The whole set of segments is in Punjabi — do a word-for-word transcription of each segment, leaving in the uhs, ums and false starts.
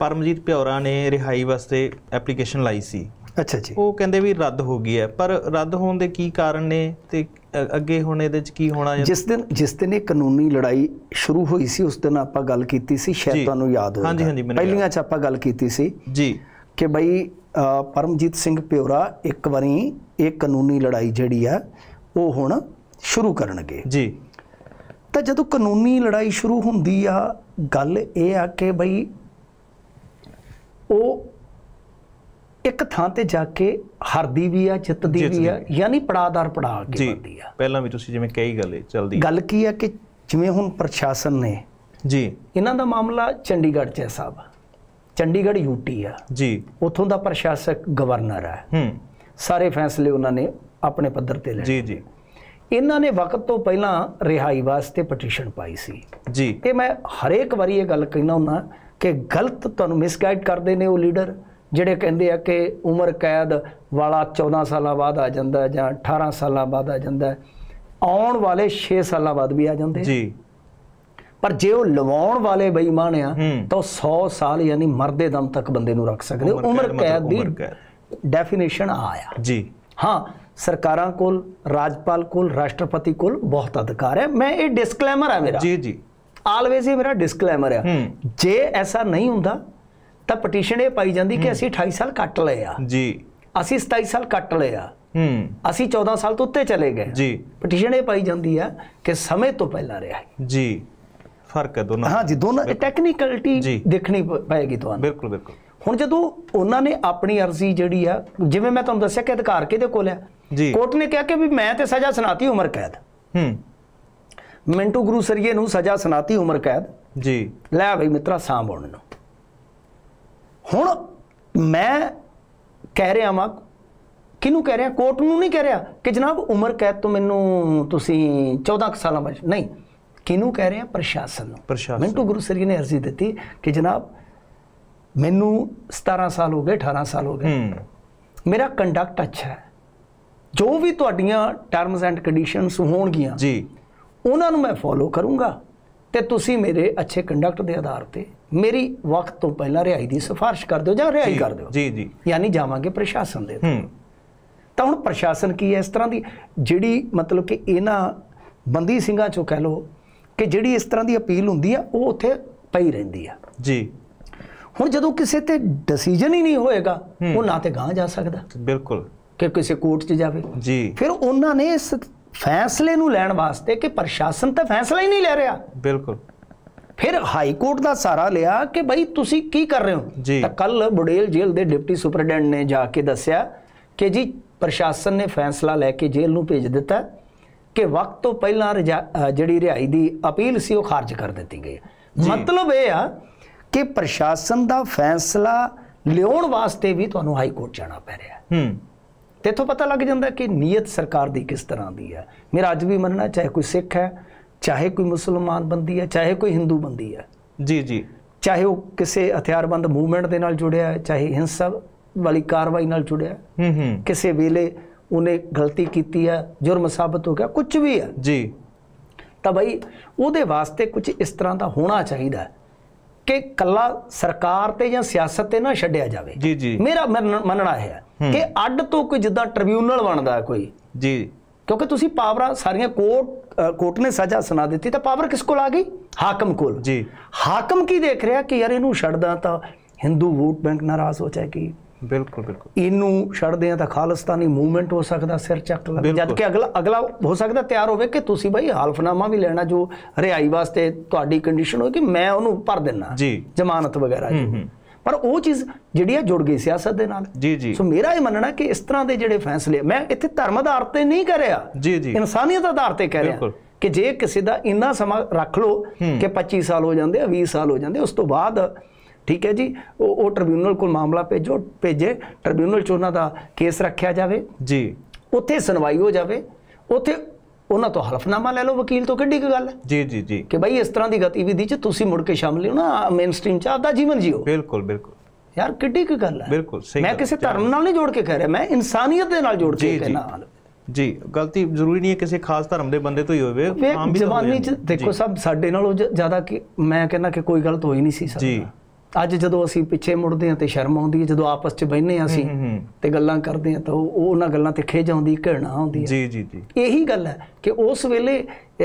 परमजीत भ्योरा ने रिहाई वास्ते एप्लीकेशन लाई सी। अच्छा जी। वो कहते भी रद्द हो गई है, पर रद्द होने के की कारण ने ते अगे हुण इहदे च की होना? जिस दिन जिस दिन ये कानूनी लड़ाई शुरू हुई सी उस दिन आपां गल कीती सी, शायद तुहानूं याद होगा। हाँ जी हाँ जी, पहलियां च आपां गल कीती सी जी कि बई परमजीत सिंह भ्योरा एक वारी ये कानूनी लड़ाई जिहड़ी आ वो हुण शुरू करनगे जी। तो जदों कानूनी लड़ाई शुरू हुंदी आ गल ये आ कि बई वो एक थां ते जाके हारदी भी आ जितदी भी आ, यानी पड़ादार पड़ा के बनदी आ। पहलां भी तुसीं जिवें कई गल चलदी गल की है कि जिवें हुण प्रशासन ने जी इन्हां दा मामला चंडीगढ़ च है साहब, चंडीगढ़ यूटी आ जी, उत्थों दा प्रशासक गवर्नर है, हम्म सारे फैसले उन्होंने अपने पद्धर ते ले जी जी। इन्हां ने वक्त तो पहला रिहाई वास्ते पटीशन पाई सी जी। ते मैं हरेक वारी ये गल कहना हुन्ना कि गलत तुहानूं मिसगाइड करदे ने वो लीडर ਜਿਹੜੇ ਕਹਿੰਦੇ ਆ कि उम्र कैद वाला चौदह साल बाद आ जाता है ਜਾਂ अठारह साल बाद आ जाता है, आने वाले छे साल बाद भी आ जाते जी। पर जे वो लवाउण वाले बेईमान आ तो सौ साल यानी मरदे दम तक बंदे नूं रख सकदे। उम्र कैद दी डेफिनेशन आया जी। हाँ, सरकारां कोल, राजपाल कोल, राष्ट्रपति कोल बहुत अधिकार है। मैं ये डिस्कलैमर है मेरा जी जी, ऑलवेज ये मेरा डिस्कलैमर है। जे ऐसा नहीं हुंदा ਤਾਂ ਪਟੀਸ਼ਨ ਇਹ ਪਾਈ ਜਾਂਦੀ ਕਿ ਅਸੀਂ अठाई साल ਕੱਟ ਲਏ ਆ ਜੀ, ਅਸੀਂ सताई साल ਕੱਟ ਲਏ ਆ, ਅਸੀਂ चौदह साल ਤੋਂ ਉੱਤੇ ਚਲੇ ਗਏ ਜੀ। ਪਟੀਸ਼ਨ ਇਹ ਪਾਈ ਜਾਂਦੀ ਆ ਕਿ ਸਮੇਂ ਤੋਂ ਪਹਿਲਾਂ ਰਿਹਾ ਜੀ। ਫਰਕ ਹੈ ਦੋਨਾਂ। ਹਾਂ ਜੀ, ਦੋਨਾਂ ਟੈਕਨੀਕਲਿਟੀ ਦੇਖਣੀ ਪਏਗੀ ਤੁਹਾਨੂੰ। ਬਿਲਕੁਲ ਬਿਲਕੁਲ। ਹੁਣ ਜਦੋਂ ਉਹਨਾਂ ਨੇ ਆਪਣੀ ਅਰਜ਼ੀ ਜਿਹੜੀ ਆ, ਜਿਵੇਂ ਮੈਂ ਤੁਹਾਨੂੰ ਦੱਸਿਆ ਕਿ ਅਧਿਕਾਰ ਕਿਹਦੇ ਕੋਲ ਆ ਜੀ, ਕੋਰਟ ਨੇ ਕਿਹਾ ਕਿ ਵੀ ਮੈਂ ਤੇ ਸਜ਼ਾ ਸੁਣਾਤੀ ਉਮਰ ਕੈਦ, ਮਿੰਟੂ ਗੁਰੂਸਰੀਏ ਨੂੰ ਸਜ਼ਾ ਸੁਣਾਤੀ ਉਮਰ ਕੈਦ ਜੀ, ਲੈ ਬਈ ਮਿੱਤਰਾ ਸਾਂਭ ਹੁਣ ਨੂੰ। ਹੁਣ मैं कह रहा वां, किनू कह रहा, कोर्ट नूं नहीं कह रहा कि जनाब उम्र कैद तो मैनू तुसीं चौदह साल बाद, नहीं, किनू कह रहे हैं? प्रशासन नूं। प्रशासन मिंटू गुरसरी ने अर्जी दी कि जनाब मैनू सतारह साल हो गए, अठारह साल हो गए, मेरा कंडक्ट अच्छा है, जो भी तुहाडीआं टर्म्स एंड कंडीशनस होणगीआं जी उन्हां नूं मैं फॉलो करूँगा ते तुसी मेरे अच्छे कंडक्ट के आधार पर मेरी वक्त तो पहला रिहाई की सिफारिश कर दो, रिहाई कर दो जी जी, यानी जावांगे प्रशासन दे। तो हुण प्रशासन की है इस तरह की जिहड़ी मतलब कि इन्हां बंदी ਸਿੰਘਾਂ चों कह लो कि जिहड़ी इस तरह की अपील हुंदी है वो उत्थे पई रहिंदी है जी। हुण जदों किसी ते डिसीजन ही नहीं होएगा वो ना ते गांह जा सकदा, बिल्कुल, कि किसी कोर्ट च जावे जी। फिर उन्होंने इस फैसले नूं लैण वास्ते कि प्रशासन तो फैसला ही नहीं ले रहा, बिल्कुल, फिर हाई कोर्ट का सहारा लिया कि बई तुसी की कर रहे हो जी। तो कल बुड़ेल जेल के डिप्टी सुपरडेंट ने जाके दस्या कि जी प्रशासन ने फैसला लैके जेल नूं भेज दिता कि वक्त तो पहला जिहड़ी रिहाई की अपील सी वो खारिज कर दी गई। मतलब ये आ कि प्रशासन का फैसला लियाउण वास्ते भी तुहानूं हाई कोर्ट जाना पै रहा। तो इत्थों पता लग जाता कि नीयत सरकार की किस तरह की है। मेरा अज भी मनना, चाहे कोई सिख है, चाहे कोई मुसलमान बंदी है, चाहे कोई हिंदू बंदी है जी जी, चाहे वो किसी हथियारबंद मूवमेंट के नाल जुड़िया है, चाहे हिंसा वाली कार्रवाई नाल जुड़िया है, किसी वेले उन्हें गलती की है, जुर्म साबित हो गया, कुछ भी है जी, तो बई उहदे वास्ते कुछ इस तरह का होना चाहिए कि कला सरकार ते या सियासत ते ना छड्डिया जावे जी जी। मेरा मनना है कि अड तो कोई जिद्दां ट्रिब्यूनल बनता है कोई जी, क्योंकि तुसी पावर सारियां कोर्ट कोर्ट ने सजा सुना दी तो पावर किस को आ गई? हाकम को जी। हाकम की देख रहा कि यार इनू छड्डदा तो हिंदू वोट बैंक नाराज हो जाएगी, बिल्कुल बिल्कुल, इनू छड्डदे तो खालिस्तानी मूवमेंट हो सकता सिर चक लग, जबकि अगला अगला हो सकता तैयार होवे कि तुसी भाई हल्फनामा भी लेना जो रिहाई वास्ते तुहाडी कंडीशन हो कि मैं उन्होंने भर देना जी, जमानत वगैरह, पर वो चीज़ जिहड़ी जुड़ गई सियासत दे नाल जी जी। सो मेरा ये मनना कि इस तरह के जिहड़े फैसले मैं इत्थे धर्म आधार ते नहीं कर रहा जी जी, इंसानियत आधार ते कह रहा कि जे किसी का इन्ना समा रख लो कि पच्चीस साल हो जाते, बीस साल हो जाते, उस तो बाद ठीक है जी वो ट्रिब्यूनल को मामला भेजो भेजे, ट्रिब्यूनल च उन्हां दा केस रखा जाए जी, उत्थे सुनवाई हो जाए, उत्थे उन्हां तो हल्फनामा ले लो, वकील तो किड्डी गल है जी जी जी कि भाई इस तरह की गतिविधि च तुसीं मुड़ के शामिल हो ना, मेन स्ट्रीम च आपदा जीवन जियो, बिल्कुल बिल्कुल, यार किड्डी की गल है, बिल्कुल सही। मैं किसी धर्म नाल नहीं जोड़ के कह रहा, मैं इंसानियत दे नाल जोड़ के कहना जी। गलती जरूरी नहीं है किसी खास धर्म के बंदे तो ही होवे, जवानी च देखो सब साडे नालों ज़्यादा कि मैं कहना कि कोई गलत हो ही नहीं सी जी, ਅੱਜ ਜਦੋਂ ਅਸੀਂ ਪਿੱਛੇ ਮੁੜਦੇ ਹਾਂ ਤੇ ਸ਼ਰਮ ਆਉਂਦੀ ਹੈ, ਜਦੋਂ ਆਪਸ 'ਚ ਬਹਿੰਦੇ ਹਾਂ ਅਸੀਂ ਤੇ ਗੱਲਾਂ ਕਰਦੇ ਹਾਂ ਤਾਂ ਉਹ ਉਹਨਾਂ ਗੱਲਾਂ ਤੇ ਖਿਝ ਆਉਂਦੀ, ਘਿਰਣਾ ਆਉਂਦੀ ਹੈ। ਜੀ ਜੀ ਜੀ ਇਹੀ ਗੱਲ ਹੈ ਕਿ ਉਸ ਵੇਲੇ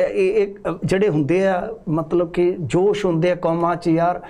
ਇਹ ਜਿਹੜੇ ਹੁੰਦੇ ਆ ਮਤਲਬ ਕਿ ਜੋਸ਼ ਹੁੰਦੇ ਆ ਕੌਮਾਂ 'ਚ ਯਾਰ,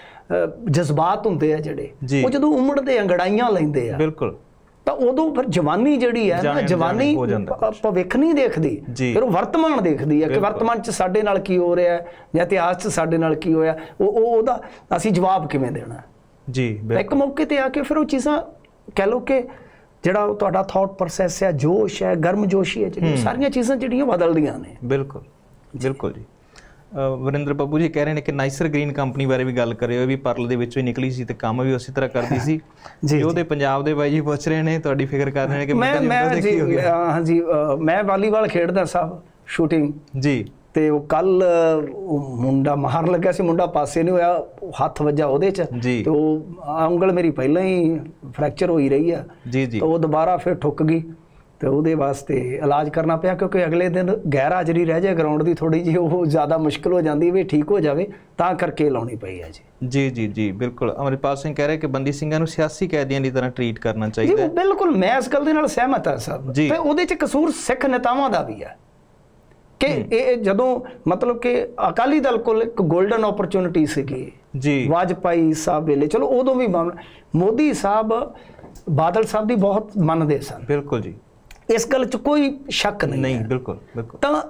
ਜਜ਼ਬਾਤ ਹੁੰਦੇ ਆ ਜਿਹੜੇ, ਉਹ ਜਦੋਂ ਉਮੜਦੇ ਅੰਗੜਾਈਆਂ ਲੈਂਦੇ ਆ ਬਿਲਕੁਲ, ਤਾਂ ਉਦੋਂ ਫਿਰ ਜਵਾਨੀ ਜਿਹੜੀ ਹੈ ਨਾ, ਜਵਾਨੀ ਭਵਿੱਖ ਨਹੀਂ ਦੇਖਦੀ, ਫਿਰ ਉਹ ਵਰਤਮਾਨ ਦੇਖਦੀ ਹੈ ਕਿ ਵਰਤਮਾਨ 'ਚ ਸਾਡੇ ਨਾਲ ਕੀ ਹੋ ਰਿਹਾ ਜਾਂ ਇਤਿਹਾਸ 'ਚ ਸਾਡੇ ਨਾਲ ਕੀ ਹੋਇਆ, ਉਹ ਉਹਦਾ ਅਸੀਂ ਜਵਾਬ ਕਿਵੇਂ ਦੇਣਾ ਜੀ। ਇੱਕ ਮੌਕੇ ਤੇ ਆ ਕੇ ਫਿਰ ਉਹ ਚੀਜ਼ਾਂ ਕਹਿ ਲਓ ਕਿ ਜਿਹੜਾ ਤੁਹਾਡਾ ਥਾਟ ਪ੍ਰੋਸੈਸ ਹੈ, ਜੋਸ਼ ਹੈ, ਗਰਮਜੋਸ਼ੀ ਹੈ, ਜਿਹੜੀ ਸਾਰੀਆਂ ਚੀਜ਼ਾਂ ਜਿਹੜੀਆਂ ਬਦਲਦੀਆਂ ਨੇ। ਬਿਲਕੁਲ ਬਿਲਕੁਲ ਜੀ। ਵਰਿੰਦਰ ਬੱਬੂ ਜੀ ਕਹਿ ਰਹੇ ਨੇ ਕਿ ਨਾਈਸਰ ਗ੍ਰੀਨ ਕੰਪਨੀ ਬਾਰੇ ਵੀ ਗੱਲ ਕਰਿਓ, ਵੀ ਪਰਲ ਦੇ ਵਿੱਚੋਂ ਹੀ ਨਿਕਲੀ ਸੀ ਤੇ ਕੰਮ ਵੀ ਉਸੇ ਤਰ੍ਹਾਂ ਕਰਦੀ ਸੀ ਜੀ। ਉਹਦੇ ਪੰਜਾਬ ਦੇ ਬਾਈ ਜੀ ਪੁੱਛ ਰਹੇ ਨੇ, ਤੁਹਾਡੀ ਫਿਕਰ ਕਰ ਰਹੇ ਨੇ ਕਿ ਮੈਂ ਮੈਂ ਜੀ ਹਾਂਜੀ ਮੈਂ ਵਾਲੀਬਾਲ ਖੇਡਦਾ ਸਾਹਿਬ, ਸ਼ੂਟਿੰਗ ਜੀ, ਤੇ ਉਹ ਕੱਲ ਮੁੰਡਾ ਮਾਰਨ ਲੱਗਾ ਸੀ, ਮੁੰਡਾ ਪਾਸੇ ਨਹੀਂ ਹੋਇਆ, ਹੱਥ ਵੱਜਾ ਉਹਦੇ 'ਚ ਤੇ ਉਹ ਉਂਗਲ ਮੇਰੀ ਪਹਿਲਾਂ ਹੀ ਫ੍ਰੈਕਚਰ ਹੋਈ ਰਹੀ ਆ ਜੀ ਜੀ, ਉਹ ਦੁਬਾਰਾ ਫਿਰ ਠੁੱਕ ਗਈ ਤੇ ਉਹਦੇ ਵਾਸਤੇ ਇਲਾਜ ਕਰਨਾ ਪਿਆ, ਕਿਉਂਕਿ ਅਗਲੇ ਦਿਨ ਗੈਰ ਹਾਜ਼ਰੀ ਰਹਿ ਜਾਏ ਗਰਾਊਂਡ ਦੀ, ਥੋੜੀ ਜਿਹੀ ਉਹ ਜ਼ਿਆਦਾ ਮੁਸ਼ਕਿਲ ਹੋ ਜਾਂਦੀ ਵੀ ਠੀਕ ਹੋ ਜਾਵੇ, ਤਾਂ ਕਰਕੇ ਲਾਉਣੀ ਪਈ ਹੈ ਜੀ। ਜੀ ਜੀ ਜੀ ਬਿਲਕੁਲ। ਅਮਰਿਤਪਾਲ ਸਿੰਘ ਕਹਿ ਰਹੇ ਕਿ ਬੰਦੀ ਸਿੰਘਾਂ ਨੂੰ ਸਿਆਸੀ ਕੈਦੀਆਂ ਦੀ ਤਰ੍ਹਾਂ ਟਰੀਟ ਕਰਨਾ ਚਾਹੀਦਾ ਹੈ। ਬਿਲਕੁਲ, ਮੈਂ ਇਸ ਗੱਲ ਦੇ ਨਾਲ ਸਹਿਮਤ ਹਾਂ ਸਾਹਿਬ, ਤੇ ਉਹਦੇ 'ਚ ਕਸੂਰ ਸਿੱਖ ਨੇਤਾਵਾਂ ਦਾ ਵੀ ਹੈ ਕਿ ਇਹ ਜਦੋਂ ਮਤਲਬ ਕਿ ਅਕਾਲੀ ਦਲ ਕੋਲ ਇੱਕ ਗੋਲਡਨ ਓਪਰਚੁਨਿਟੀ ਸੀਗੀ ਜੀ, ਵਾਜਪਾਈ ਸਾਹਿਬ ਵੇਲੇ, ਚਲੋ ਉਦੋਂ ਵੀ ਮੋਦੀ ਸਾਹਿਬ ਬਾਦਲ ਸਾਹਿਬ ਦੀ ਬਹੁਤ ਮੰਨਦੇ ਸਨ, ਬਿਲਕੁਲ ਜੀ, ਇਸ ਗੱਲ 'ਚ ਕੋਈ ਸ਼ੱਕ ਨਹੀਂ ਨਹੀਂ ਬਿਲਕੁਲ ਬਿਲਕੁਲ। ਤਾਂ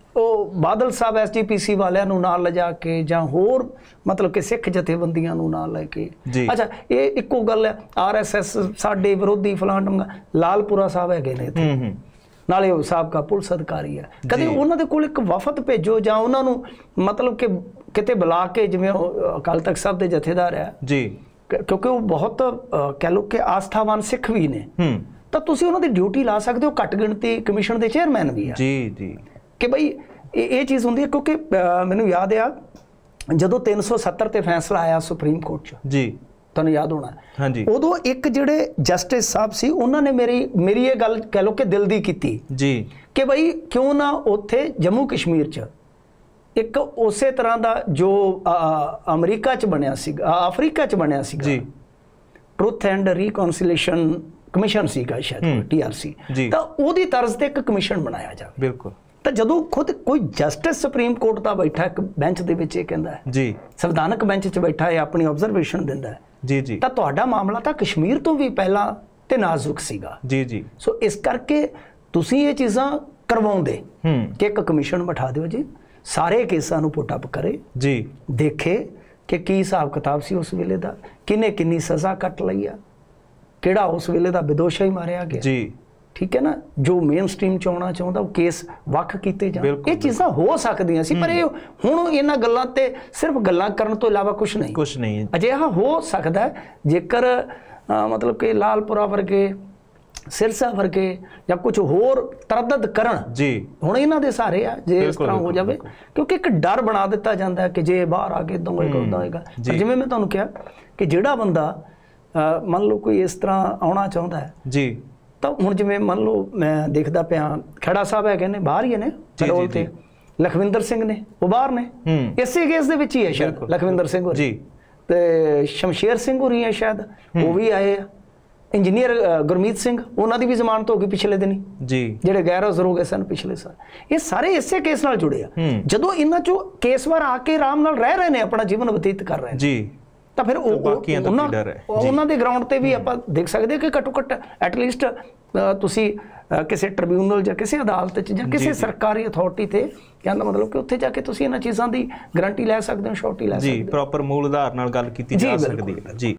ਉਹ ਬਾਦਲ ਸਾਹਿਬ ਐਸ ਜੀ ਪੀ ਸੀ ਵਾਲਿਆਂ ਨੂੰ ਨਾਲ ਲਿਜਾ ਕੇ ਜਾਂ ਹੋਰ ਮਤਲਬ ਕਿ ਸਿੱਖ ਜਥੇਬੰਦੀਆਂ ਨੂੰ ਨਾਲ ਲੈ ਕੇ, ਅੱਛਾ ਇਹ ਇੱਕੋ ਗੱਲ ਹੈ, ਆਰ ਐਸ ਐਸ ਸਾਡੇ ਵਿਰੋਧੀ ਫਲਾਣ ਲਾਲਪੁਰਾ ਸਾਹਿਬ ਹੈਗੇ ਨੇ ਇੱਥੇ, ਨਾਲੇ ਉਹ ਸਾਬਕਾ ਪੁਲਿਸ ਅਧਿਕਾਰੀ ਹੈ, ਕਦੇ ਉਹਨਾਂ ਦੇ ਕੋਲ ਇੱਕ ਵਫਦ ਭੇਜੋ ਜਾਂ ਉਹਨਾਂ ਨੂੰ ਮਤਲਬ ਕਿ ਕਿਤੇ ਬੁਲਾ ਕੇ, ਜਿਵੇਂ ਉਹ ਅਕਾਲ ਤਖਤ ਸਾਹਿਬ ਦੇ ਜਥੇਦਾਰ ਹੈ ਜੀ, ਕਿਉਂਕਿ ਉਹ ਬਹੁਤ ਕਹਿ ਲਓ ਕਿ ਆਸਥਾਵਾਨ ਸਿੱਖ ਵੀ ਨੇ, ਤਾਂ ਤੁਸੀਂ ਉਹਨਾਂ ਦੀ ਡਿਊਟੀ ਲਾ ਸਕਦੇ ਹੋ, ਘੱਟ ਗਿਣਤੀ ਕਮਿਸ਼ਨ ਦੇ ਚੇਅਰਮੈਨ ਵੀ ਆ ਜੀ ਜੀ, ਕਿ ਬਈ ਇਹ ਇਹ ਚੀਜ਼ ਹੁੰਦੀ ਹੈ। ਕਿਉਂਕਿ ਮੈਨੂੰ ਯਾਦ ਆ ਜਦੋਂ ਤਿੰਨ ਸੌ ਸੱਤਰ ਤੇ ਫੈਸਲਾ ਆਇਆ ਸੁਪਰੀਮ ਕੋਰਟ 'ਚ ਜੀ, ਤੁਹਾਨੂੰ ਯਾਦ ਹੋਣਾ ਹਾਂਜੀ, ਉਦੋਂ ਇੱਕ ਜਿਹੜੇ ਜਸਟਿਸ ਸਾਹਿਬ ਸੀ ਉਹਨਾਂ ਨੇ ਮੇਰੀ ਮੇਰੀ ਇਹ ਗੱਲ ਕਹਿ ਲਓ ਕਿ ਦਿਲ ਦੀ ਕੀਤੀ ਜੀ, ਕਿ ਬਈ ਕਿਉਂ ਨਾ ਉੱਥੇ ਜੰਮੂ ਕਸ਼ਮੀਰ 'ਚ ਇੱਕ ਉਸੇ ਤਰ੍ਹਾਂ ਦਾ ਜੋ ਅਮਰੀਕਾ 'ਚ ਬਣਿਆ ਸੀਗਾ, ਅਫਰੀਕਾ 'ਚ ਬਣਿਆ ਸੀਗਾ ਜੀ, ਟਰੁੱਥ ਐਂਡ ਰੀਕਨਸੀਲੇਸ਼ਨ ਕਮਿਸ਼ਨ ਸੀਗਾ ਸ਼ਾਇਦ, ਟੀ ਆਰ ਸੀ, ਤਾਂ ਉਹਦੀ ਤਰਜ਼ ਤੇ ਇੱਕ ਕਮਿਸ਼ਨ ਬਣਾਇਆ ਜਾਵੇ। ਬਿਲਕੁਲ। ਤਾਂ ਜਦੋਂ ਖੁਦ ਕੋਈ ਜਸਟਿਸ ਸੁਪਰੀਮ ਕੋਰਟ ਦਾ ਬੈਠਾ ਇੱਕ ਬੈਂਚ ਦੇ ਵਿੱਚ ਇਹ ਕਹਿੰਦਾ ਹੈ ਜੀ, ਸੰਵਿਧਾਨਕ ਬੈਂਚ 'ਚ ਬੈਠਾ ਹੈ, ਆਪਣੀ ਆਬਜ਼ਰਵੇਸ਼ਨ ਦਿੰਦਾ ਹੈ ਜੀ ਜੀ, ਤਾਂ ਤੁਹਾਡਾ ਮਾਮਲਾ ਤਾਂ ਕਸ਼ਮੀਰ ਤੋਂ ਵੀ ਪਹਿਲਾਂ ਤੇ ਨਾਜ਼ੁਕ ਸੀਗਾ ਜੀ ਜੀ। ਸੋ ਇਸ ਕਰਕੇ ਤੁਸੀਂ ਇਹ ਚੀਜ਼ਾਂ ਕਰਵਾਉਂਦੇ ਕਿ ਇੱਕ ਕਮਿਸ਼ਨ ਬਿਠਾ ਦਿਓ ਜੀ, ਸਾਰੇ ਕੇਸਾਂ ਨੂੰ ਪੁੱਟ ਅਪ ਕਰੇ ਜੀ, ਦੇਖੇ ਕਿ ਕੀ ਹਿਸਾਬ ਕਿਤਾਬ ਸੀ ਉਸ ਵੇਲੇ ਦਾ, ਕਿਹਨੇ ਕਿੰਨੀ ਸਜ਼ਾ ਕੱਟ ਲਈ ਆ, ਕਿਹੜਾ ਉਸ ਵੇਲੇ ਦਾ ਵਿਦੋਸ਼ਾ ਹੀ ਮਾਰਿਆ ਗਿਆ ਜੀ, ਠੀਕ ਹੈ ਨਾ, ਜੋ ਮੇਨ ਸਟ੍ਰੀਮ 'ਚ ਆਉਣਾ ਚਾਹੁੰਦਾ ਉਹ ਕੇਸ ਵੱਖ ਕੀਤੇ ਜਾਣ, ਇਹ ਚੀਜ਼ਾਂ ਹੋ ਸਕਦੀਆਂ ਸੀ, ਪਰ ਇਹ ਹੁਣ ਇਹਨਾਂ ਗੱਲਾਂ ਤੇ ਸਿਰਫ ਗੱਲਾਂ ਕਰਨ ਤੋਂ ਇਲਾਵਾ ਕੁਛ ਨਹੀਂ ਕੁਛ ਨਹੀਂ ਅਜਿਹਾ ਹੋ ਸਕਦਾ ਜੇਕਰ ਮਤਲਬ ਕਿ ਲਾਲਪੁਰਾ ਵਰਗੇ, ਸਿਰਸਾ ਵਰਗੇ ਜਾਂ ਕੁਝ ਹੋਰ ਤਰਦਦ ਕਰਨ ਜੀ, ਹੁਣ ਇਹਨਾਂ ਦੇ ਸਾਰੇ ਆ ਜੇ ਇਸ ਤਰ੍ਹਾਂ ਹੋ ਜਾਵੇ, ਕਿਉਂਕਿ ਇੱਕ ਡਰ ਬਣਾ ਦਿੱਤਾ ਜਾਂਦਾ ਹੈ ਕਿ ਜੇ ਬਾਹਰ ਆ ਕੇ ਇੱਦਾਂ ਹੋਏਗਾ ਉੱਦਾਂ ਹੋਏਗਾ। ਜਿਵੇਂ ਮੈਂ ਤੁਹਾਨੂੰ ਕਿਹਾ ਕਿ ਜਿਹੜਾ ਬੰਦਾ ਮੰਨ ਲਓ ਕੋਈ ਇਸ ਤਰ੍ਹਾਂ ਆਉਣਾ ਚਾਹੁੰਦਾ ਹੈ ਜੀ, ਤਾਂ ਹੁਣ ਜਿਵੇਂ ਮੰਨ ਲਓ ਮੈਂ ਦੇਖਦਾ ਪਿਆ ਖੜਾ ਸਾਹਿਬ ਹੈਗੇ ਨੇ, ਬਾਹਰ ਹੀ ਨੇ ਪੈਰੋਲ ਤੇ, ਲਖਵਿੰਦਰ ਸਿੰਘ ਨੇ ਉਹ ਬਾਹਰ ਨੇ, ਇਸੇ ਕੇਸ ਦੇ ਵਿੱਚ ਹੀ ਹੈ ਸ਼ਾਇਦ ਲਖਵਿੰਦਰ ਸਿੰਘ ਹੋਰੀ ਜੀ, ਤੇ ਸ਼ਮਸ਼ੇਰ ਸਿੰਘ ਹੋਰੀ ਹੈ ਸ਼ਾਇਦ, ਉਹ ਵੀ ਆਏ ਆ, ਇੰਜੀਨੀਅਰ ਗੁਰਮੀਤ ਸਿੰਘ, ਉਹਨਾਂ ਦੀ ਵੀ ਜ਼ਮਾਨਤ ਹੋ ਗਈ ਪਿਛਲੇ ਦਿਨੀ ਜੀ, ਜਿਹੜੇ ਗੈਰ ਹਾਜ਼ਰ ਹੋ ਗਏ ਸਨ ਪਿਛਲੇ ਸਾਲ, ਇਹ ਸਾਰੇ ਇਸੇ ਕੇਸ ਨਾਲ ਜੁੜੇ ਆ। ਜਦੋਂ ਇਹਨਾਂ ਚੋਂ ਕੇਸਵਾਰ ਆ ਕੇ ਆਰਾਮ ਨਾਲ ਰਹਿ ਰਹੇ ਨੇ, ਆਪਣਾ ਜੀਵਨ ਬਤੀਤ ਕਰ ਰਹੇ ਨੇ ਜੀ, ਤਾਂ ਫਿਰ ਉਹਨਾਂ ਦੇ ਗਰਾਊਂਡ ਤੇ ਵੀ ਆਪਾਂ ਦੇਖ ਸਕਦੇ ਕਿ ਘੱਟੋ ਘੱਟ ਐਟਲੀਸਟ ਤੁਸੀਂ ਕਿਸੇ ਟ੍ਰਿਬਿਊਨਲ ਜਾਂ ਕਿਸੇ ਅਦਾਲਤ 'ਚ ਜਾਂ ਕਿਸੇ ਸਰਕਾਰੀ ਅਥਾਰਟੀ ਤੇ, ਕਹਿੰਦਾ ਮਤਲਬ ਕਿ ਉੱਥੇ ਜਾ ਕੇ ਤੁਸੀਂ ਇਹਨਾਂ ਚੀਜ਼ਾਂ ਦੀ ਗਰੰਟੀ ਲੈ ਸਕਦੇ ਹੋ, ਸ਼ੋਰਟੀ ਲੈ ਸਕਦੇ ਹੋ ਜੀ, ਪ੍ਰੋਪਰ ਮੂਲ ਆਧਾਰ ਨਾਲ ਗੱਲ ਕੀਤੀ ਜਾ ਸਕਦੀ ਹੈ ਜੀ।